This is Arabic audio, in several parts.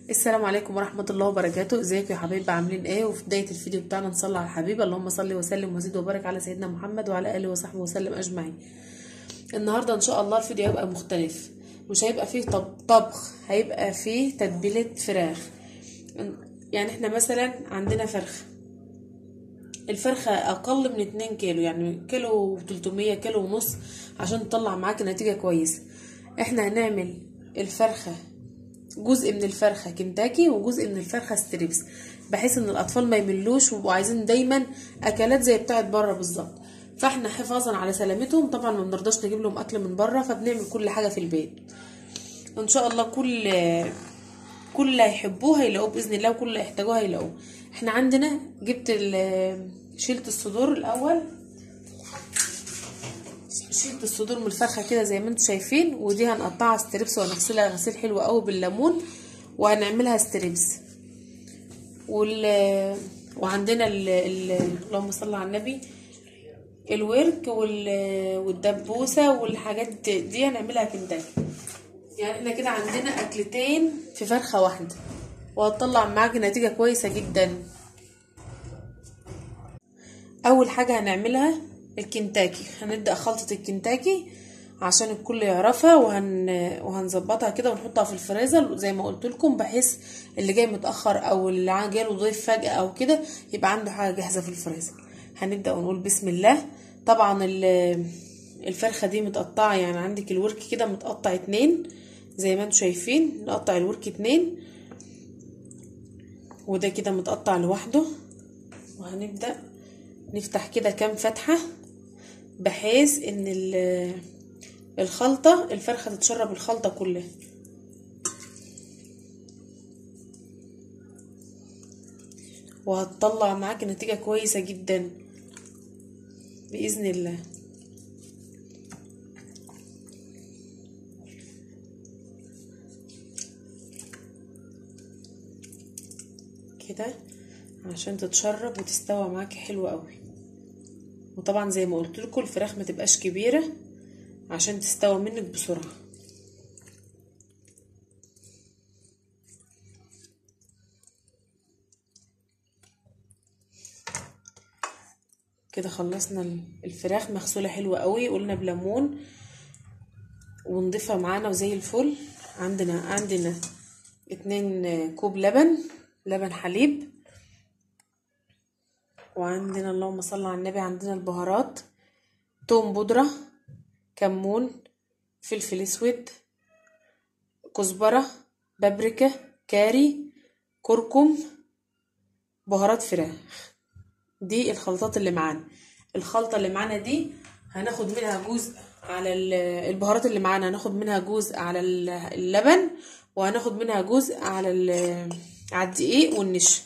السلام عليكم ورحمة الله وبركاته. ازيكم يا حبايبي، عاملين ايه؟ وفي بداية الفيديو بتاعنا نصلي على الحبيب، اللهم صل وسلم وزد وبارك على سيدنا محمد وعلى اله وصحبه وسلم اجمعين. النهارده ان شاء الله الفيديو هيبقى مختلف، مش هيبقى فيه طبخ، هيبقى فيه تتبيلة فراخ. يعني احنا مثلا عندنا الفرخة اقل من 2 كيلو، يعني كيلو 300 كيلو ونص، عشان تطلع معاك نتيجة كويسة. احنا هنعمل الفرخة جزء من الفرخة كنتاكي وجزء من الفرخة ستريبس، بحيث ان الاطفال ما يملوش ويبقوا عايزين دايما اكلات زي بتاعت بره بالظبط. فاحنا حفاظا على سلامتهم طبعا ما بنرضاش نجيب لهم اكل من بره، فبنعمل كل حاجة في البيت. ان شاء الله كل اللي هيحبوه هيلاقوه باذن الله، وكل اللي يحتاجوه هيلاقوه. احنا عندنا شلت الصدور الاول، شلت الصدور من الفرخه كده زي ما انتم شايفين، ودي هنقطعها ستريبس وهنغسلها غسيل حلو قوي بالليمون وهنعملها ستريبس. وعندنا اللهم صل على النبي، الورك والدبوسه والحاجات دي هنعملها كنتاكي. يعني احنا كده عندنا اكلتين في فرخه واحده، وهتطلع معاك نتيجه كويسه جدا. اول حاجه هنعملها الكنتاكي، هنبدا خلطه الكنتاكي عشان الكل يعرفها، وهنظبطها كده ونحطها في الفريزر زي ما قلت لكم، بحيث اللي جاي متاخر او اللي جاله ضيف فجاه او كده يبقى عنده حاجه جاهزه في الفريزر. هنبدا ونقول بسم الله. طبعا الفرخه دي متقطعه، يعني عندك الورك كده متقطع 2 زي ما انتم شايفين، نقطع الورك 2 وده كده متقطع لوحده. وهنبدا نفتح كده كام فتحه بحيث ان الفرخه تتشرب الخلطه كلها. وهتطلع معاك نتيجه كويسه جدا باذن الله. كده عشان تتشرب وتستوى معاك حلوه قوي. وطبعا زي ما قلت لكم الفراخ ما تبقاش كبيره عشان تستوى منك بسرعه. كده خلصنا الفراخ مغسوله حلوه قوي، قلنا بليمون ونضيفها معانا وزي الفل. عندنا 2 كوب لبن حليب، وعندنا اللهم صل على النبي عندنا البهارات: توم بودرة، كمون، فلفل اسود، كزبرة، بابريكا، كاري، كركم، بهارات فراخ. دي الخلطات اللي معانا. الخلطة اللي معانا دي هناخد منها جزء على البهارات اللي معانا، هناخد منها جزء على اللبن، وهناخد منها جزء على الدقيق والنشا.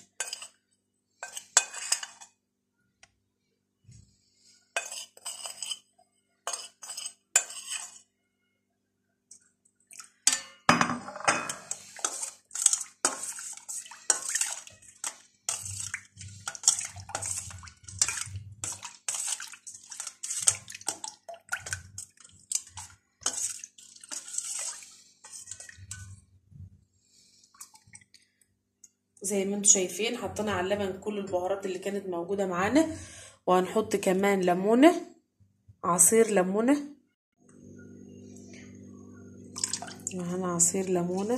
زي ما انتم شايفين حطينا على اللبن كل البهارات اللي كانت موجودة معانا، وهنحط كمان ليمونة، عصير ليمونة، معانا عصير ليمونة،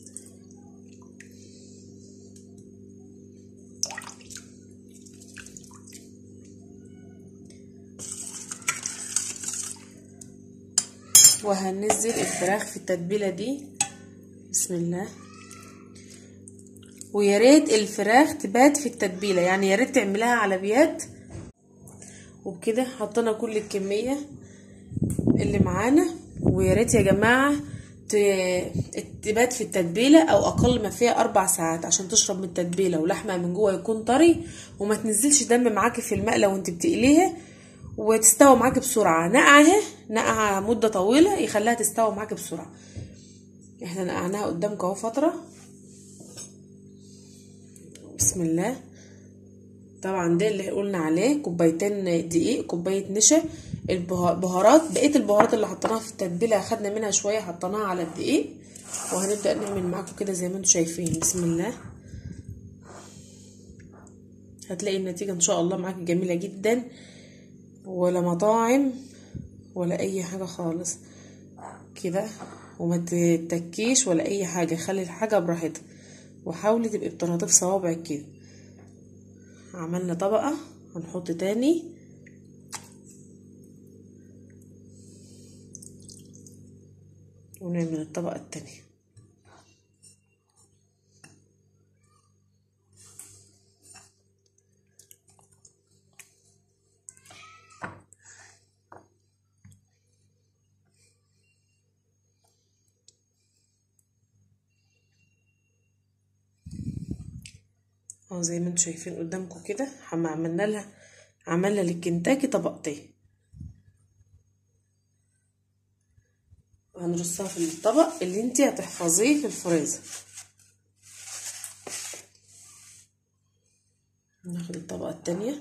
وهننزل الفراخ في التتبيلة دي بسم الله. ويا ريت الفراخ تبات في التتبيله، يعني يا ريت تعملها على بيات. وبكده حطينا كل الكميه اللي معانا، ويا ريت يا جماعه تبات في التتبيله او اقل ما فيها 4 ساعات عشان تشرب من التتبيله ولحمها من جوه يكون طري، وما تنزلش دم معاكي في المقله وانت بتقليها، وتستوى معاكي بسرعه. نقعها مده طويله يخليها تستوى معاكي بسرعه. احنا نقعناها قدامكم اهو فتره بسم الله. طبعا ده اللي قلنا عليه: كوبايتين دقيق، كوبايه نشا، البهارات. بقيه البهارات اللي حطيناها في التتبيله اخدنا منها شويه، حطيناها على الدقيق، وهنبدا نعمل معاكم كده زي ما انتم شايفين. بسم الله. هتلاقي النتيجه ان شاء الله معاكي جميله جدا، ولا مطاعم ولا اي حاجه خالص كده. وما تتكيش ولا اي حاجه، خلي الحاجه براحتها، وحاولي تبقي بطراطيف صوابعك كده. عملنا طبقه، هنحط تاني، ونعمل الطبقه التانية. اهو زي ما انتم شايفين قدامكم كده. عملنا للكنتاكي طبقتين، وهنرصها في الطبق اللي انتي هتحفظيه في الفريزر. ناخد الطبقة التانية،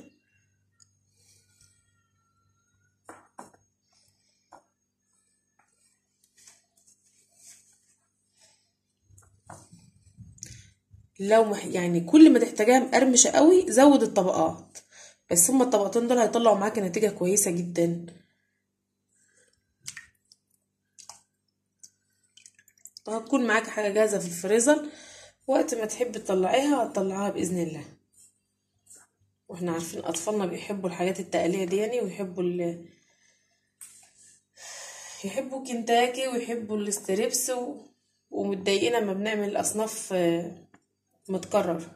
لو يعني كل ما تحتاجيها مقرمشة قوي زود الطبقات، بس هما الطبقتين دول هيطلعوا معاكي نتيجة كويسة جدا. وهتكون معاكي حاجة جاهزة في الفريزر، وقت ما تحبي تطلعيها هتطلعيها بإذن الله. واحنا عارفين اطفالنا بيحبوا الحاجات التقلية دي يعني، يحبوا كنتاكي ويحبوا الاستريبس ومتضايقين لما بنعمل اصناف متكرر.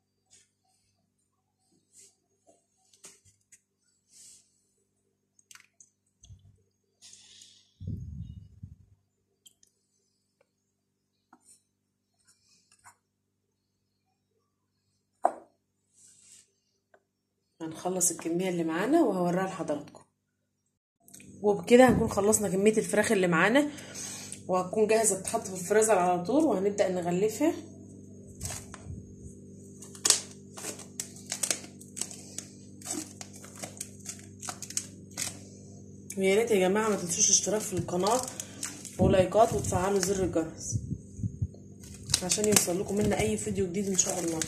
هنخلص الكمية اللي معانا وهوريها لحضراتكم، وبكده هنكون خلصنا كمية الفراخ اللي معانا، وهتكون جاهزة تتحط في الفريزر على طول. وهنبدأ نغلفها. ويا ريت يا جماعة ما تنسوش اشتراك في القناة ولايكات وتفعلوا زر الجرس عشان يوصل لكم منا اي فيديو جديد ان شاء الله.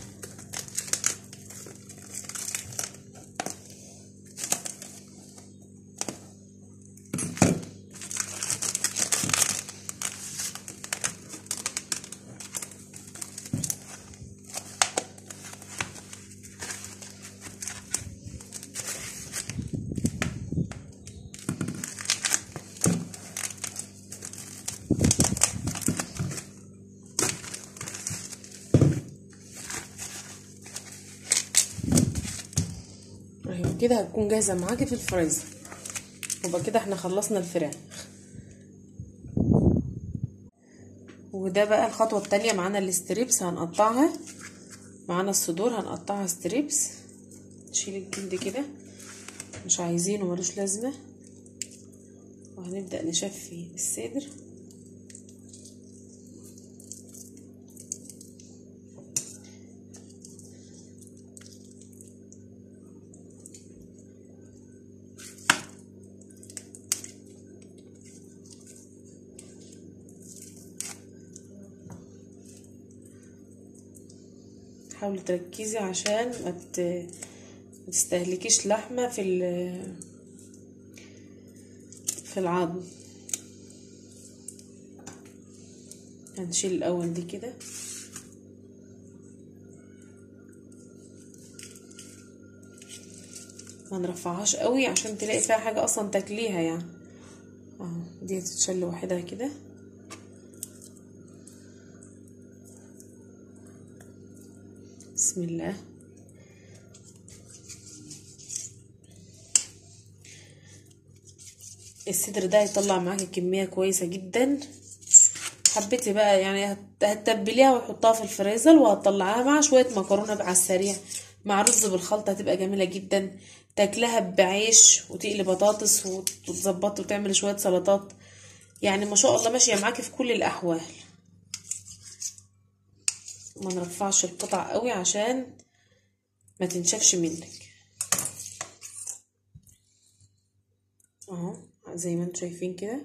كده هتكون جاهزة معاكي في الفريزر. وبقى كده احنا خلصنا الفراخ. وده بقى الخطوة التانية. معانا الاستريبس هنقطعها، معانا الصدور هنقطعها ستريبس. نشيل الجلد كده، مش عايزينه ملوش لازمة. وهنبدأ نشفي الصدر. حاولي تركزي عشان ما تستهلكيش لحمة في العظم. هنشيل الاول دي كده، ما نرفعهاش قوي عشان تلاقي فيها حاجة اصلا تاكليها يعني. اهو دي تتشل لوحدها كده. بسم الله. الصدر ده هيطلع معاكي كمية كويسة جدا. حبيتي بقى يعني هتتبليها وتحطها في الفريزر، وهتطلعها مع شوية مكرونة على السريع مع رز بالخلطة، هتبقى جميلة جدا. تاكلها بعيش وتقلي بطاطس وتظبط وتعمل شوية سلطات، يعني ما شاء الله ماشية معاكي في كل الأحوال. ما نرفعش القطع قوي عشان ما تنشفش منك. اهو زي ما انتم شايفين كده،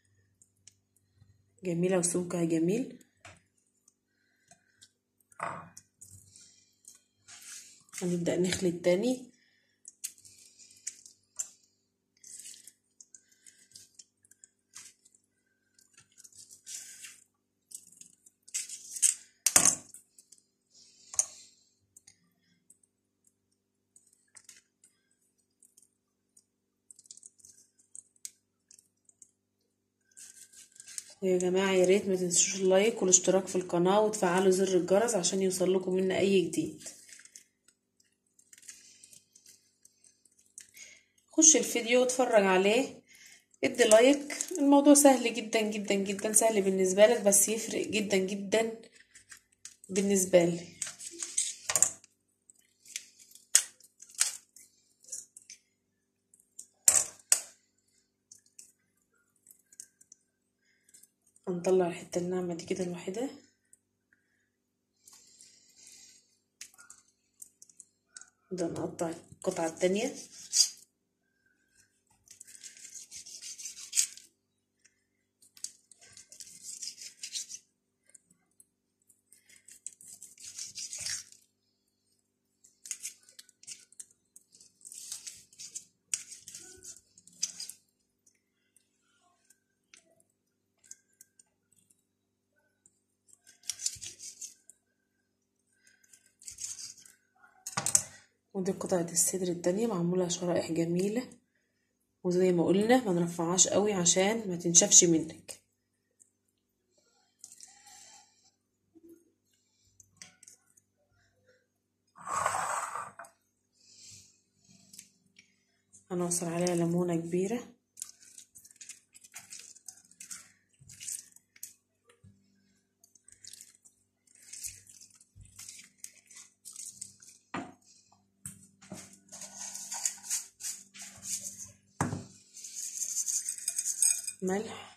جميلة وسمكها جميل. هنبدأ نخلي التاني. يا جماعة يا ريت ما تنسوش اللايك والاشتراك في القناة وتفعلوا زر الجرس عشان يوصل لكم منا اي جديد. خش الفيديو واتفرج عليه، ادي لايك. الموضوع سهل جدا جدا جدا، سهل بالنسبة لك بس يفرق جدا جدا بالنسبة لي. هنطلع الحتة الناعمة دي كده الواحدة. نبدأ نقطع القطعة التانية. ودي قطعة الصدر التانية معمولة شرائح جميلة، وزي ما قلنا ما نرفعهاش قوي عشان ما تنشفش منك. هنعصر عليها ليمونة كبيرة. ملح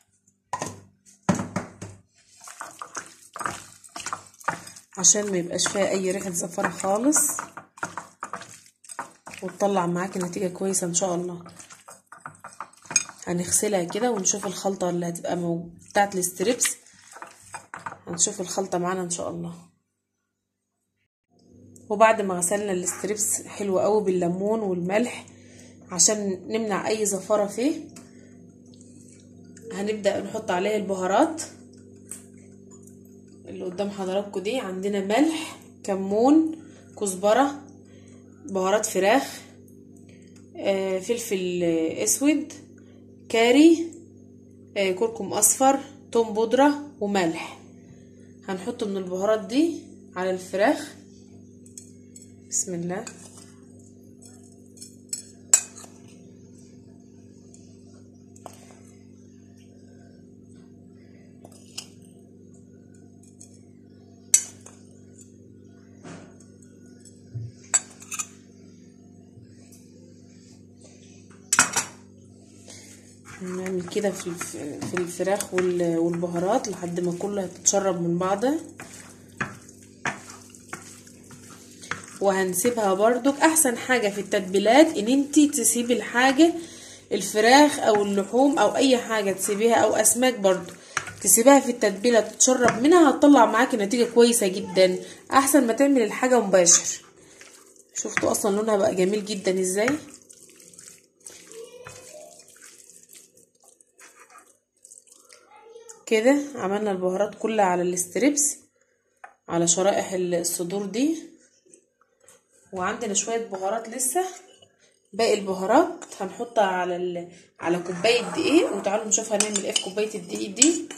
عشان ما يبقاش فيها اي ريحة زفرة خالص، وتطلع معاكي نتيجة كويسة ان شاء الله. هنغسلها كده ونشوف الخلطة اللي هتبقى بتاعت الستريبس. هنشوف الخلطة معانا ان شاء الله. وبعد ما غسلنا الستريبس حلو قوي بالليمون والملح عشان نمنع اي زفرة فيه، هنبدأ نحط عليه البهارات اللي قدام حضراتكم دي. عندنا ملح، كمون، كزبرة، بهارات فراخ، فلفل اسود، كاري، كركم اصفر، توم بودرة وملح. هنحط من البهارات دي على الفراخ. بسم الله. نعمل كده في الفراخ والبهارات لحد ما كلها تتشرب من بعضها. وهنسيبها برضو. احسن حاجة في التتبيلات ان انتي تسيبي الحاجة، الفراخ او اللحوم او اي حاجة تسيبيها او اسماك برضو تسيبها في التتبيلة تتشرب منها، هتطلع معاكي نتيجة كويسة جدا احسن ما تعمل الحاجة مباشر. شفتوا اصلا لونها بقى جميل جدا ازاي. كده عملنا البهارات كلها على الستريبس، على شرائح الصدور دي. وعندنا شوية بهارات لسه. باقي البهارات هنحطها على كوباية دقيق. وتعالوا نشوف هنعمل ايه في كوباية الدقيق دي.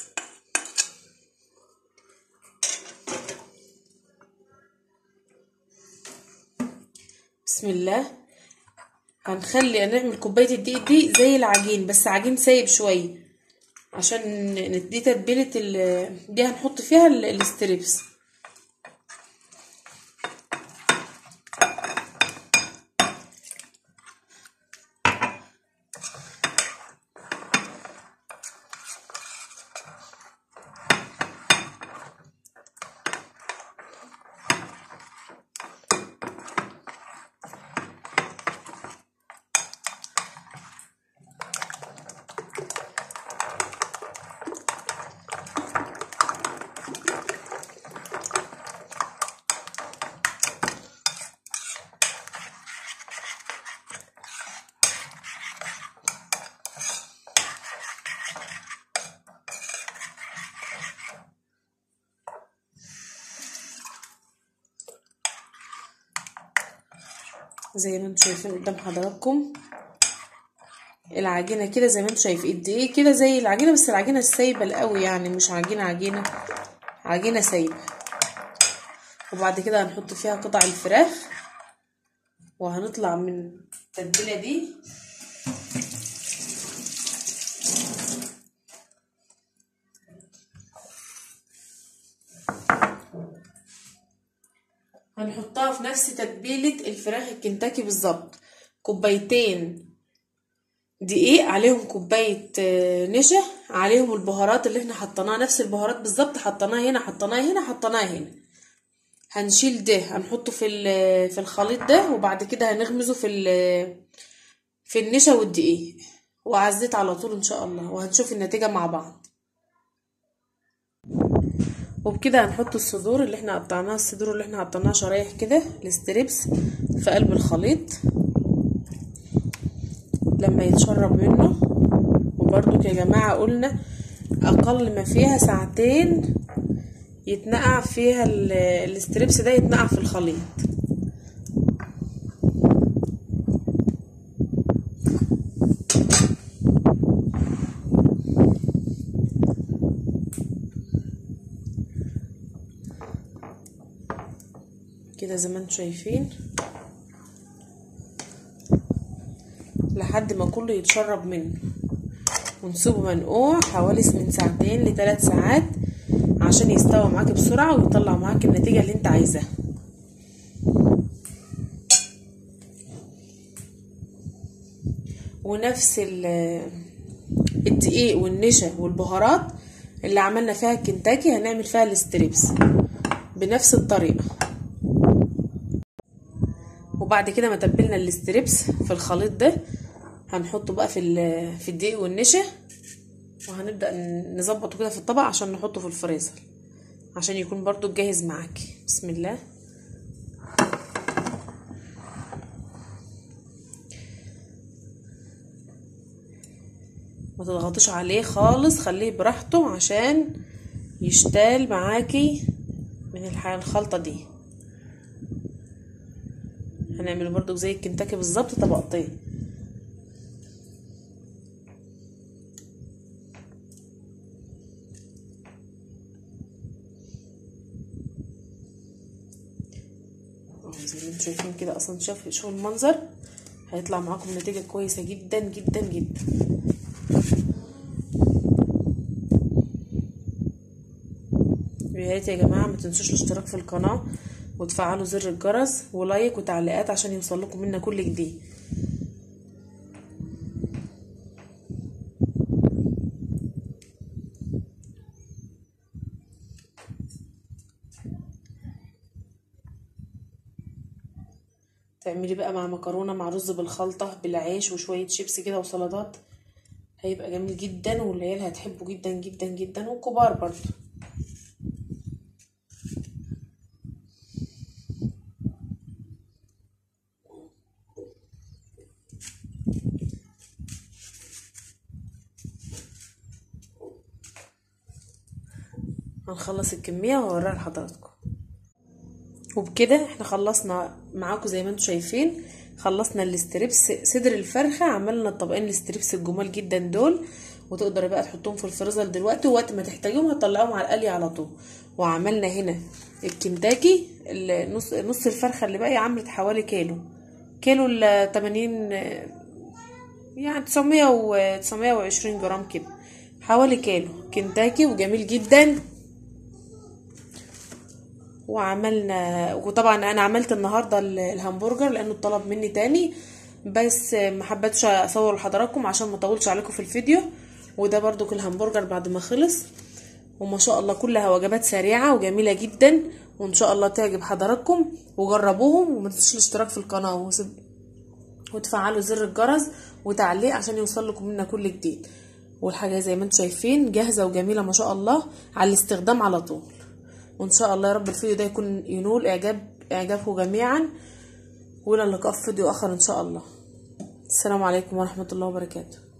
بسم الله. هنعمل كوباية الدقيق دي زي العجين، بس عجين سايب شوية عشان دي تتبيلة دي هنحط فيها الستريبس. زي ما انتم شايفين قدام حضراتكم العجينه كده، زي ما انتم شايفين قد ايه كده زي العجينه، بس العجينه السايبه القوي يعني، مش عجينه سايبه. وبعد كده هنحط فيها قطع الفراخ وهنطلع من التتبيله دي. هنحطها في نفس تتبيله الفراخ الكنتاكي بالظبط. كوبايتين دقيق عليهم كوبايه نشا، عليهم البهارات اللي احنا حطيناها، نفس البهارات بالظبط، حطيناها هنا حطيناها هنا حطيناها هنا. هنشيل ده هنحطه في الخليط ده، وبعد كده هنغمزه في النشا والدقيق وعلى الزيت على طول ان شاء الله، وهنشوف النتيجه مع بعض. وبكده هنحط الصدور اللي احنا قطعناها شرايح كده الستريبس في قلب الخليط لما يتشرب منه. وبرده يا جماعه قلنا اقل ما فيها ساعتين يتنقع فيها الستريبس ده، يتنقع في الخليط. كده زي ما انتم شايفين لحد ما كله يتشرب منه، ونسيبه منقوع حوالي من 2 ل3 ساعات عشان يستوى معاك بسرعة ويطلع معاك النتيجة اللي انت عايزاها. ونفس الدقيق والنشا والبهارات اللي عملنا فيها الكنتاكي هنعمل فيها الستريبس بنفس الطريقة. وبعد كده ما تبلنا الستريبس في الخليط ده هنحطه بقى في الدقيق والنشا، وهنبدأ نظبطه كده في الطبق عشان نحطه في الفريزر عشان يكون برضو جاهز معاكي. بسم الله. ما تضغطيش عليه خالص، خليه براحته عشان يشتغل معاكي من الخلطة دي. هنعمله برضو زي الكنتاكي بالظبط طبقتين. زي ما انتم شايفين كده، اصلا شوفوا المنظر، هيطلع معاكم نتيجة كويسة جدا جدا جدا. يا ريت يا جماعة ما تنسوش الاشتراك في القناة وتفعلوا زر الجرس ولايك وتعليقات عشان يوصل لكم منا كل جديد. تعملي بقى مع مكرونه مع رز بالخلطه بالعيش وشويه شيبسي كده وسلطات، هيبقى جميل جدا والعيال هتحبه جدا جدا جدا والكبار برضه. هنخلص الكميه وهوريها لحضراتكم. وبكده احنا خلصنا معاكم زي ما انتم شايفين، خلصنا الستريبس صدر الفرخه، عملنا الطبقين الستريبس الجمال جدا دول، وتقدروا بقى تحطوهم في الفريزر دلوقتي، ووقت ما تحتاجوهم هتطلعوهم على القلي على طول. وعملنا هنا الكنتاكي نص الفرخه اللي باقي عملت حوالي كيلو ل 80 يعني 920 جرام كده، حوالي كيلو كنتاكي وجميل جدا. وعملنا، وطبعا انا عملت النهارده الهمبرجر لانه اتطلب مني تاني، بس ما حبيتش اصور لحضراتكم عشان ما اطولش عليكم في الفيديو. وده برضو الهمبرجر بعد ما خلص، وما شاء الله كلها وجبات سريعه وجميله جدا، وان شاء الله تعجب حضراتكم وجربوهم. وما تنسوش الاشتراك في القناه وتفعلوا زر الجرس وتعليق عشان يوصل لكم منا كل جديد. والحاجه زي ما انتم شايفين جاهزه وجميله ما شاء الله على الاستخدام على طول. وان شاء الله يا رب الفيديو ده يكون ينول اعجابكم جميعا، والى اللقاء في فيديو اخر ان شاء الله. السلام عليكم ورحمه الله وبركاته.